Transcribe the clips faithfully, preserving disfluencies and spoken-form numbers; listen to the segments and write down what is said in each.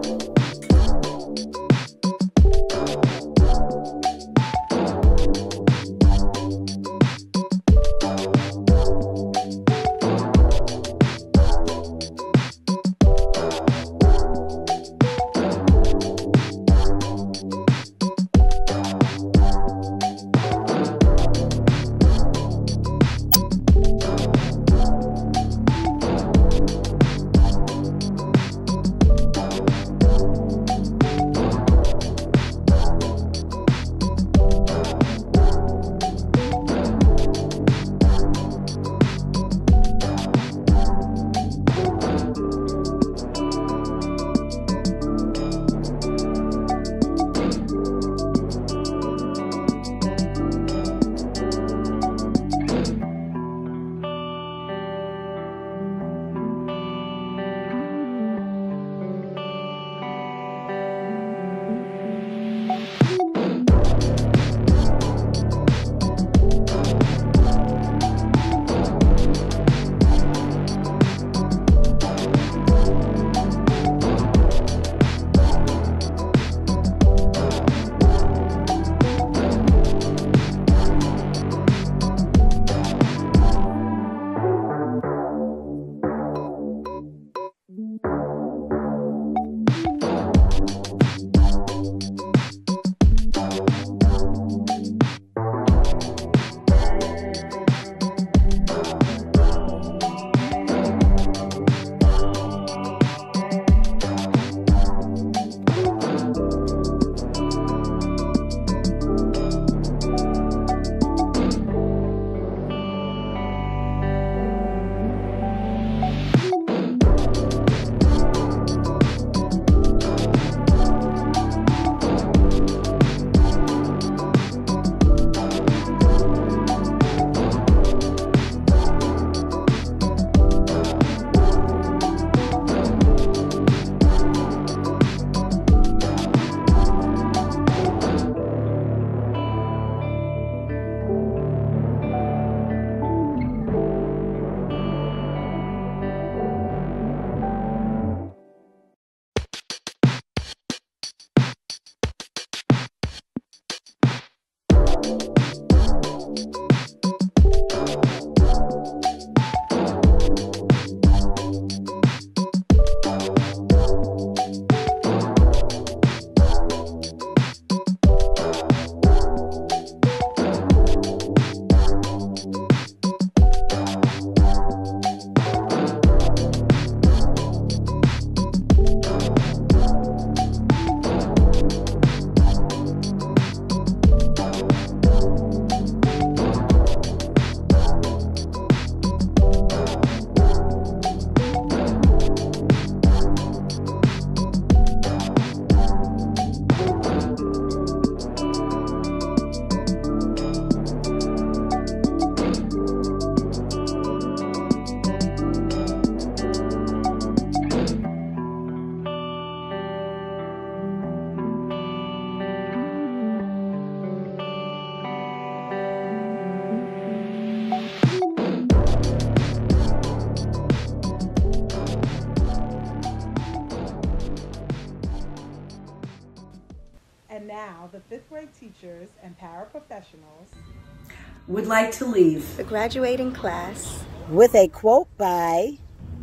And now, the fifth grade teachers and paraprofessionals would like to leave the graduating class with a quote by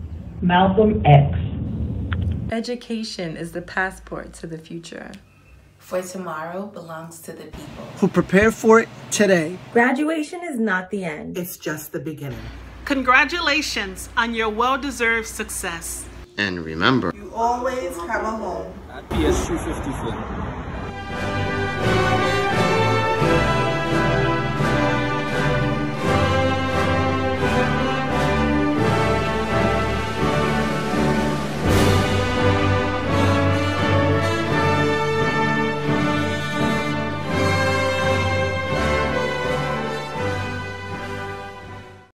Malcolm X. Education is the passport to the future. For tomorrow belongs to the people who prepare for it today. Graduation is not the end. It's just the beginning. Congratulations on your well-deserved success. And remember, you always have a home. At P S two fifty-four.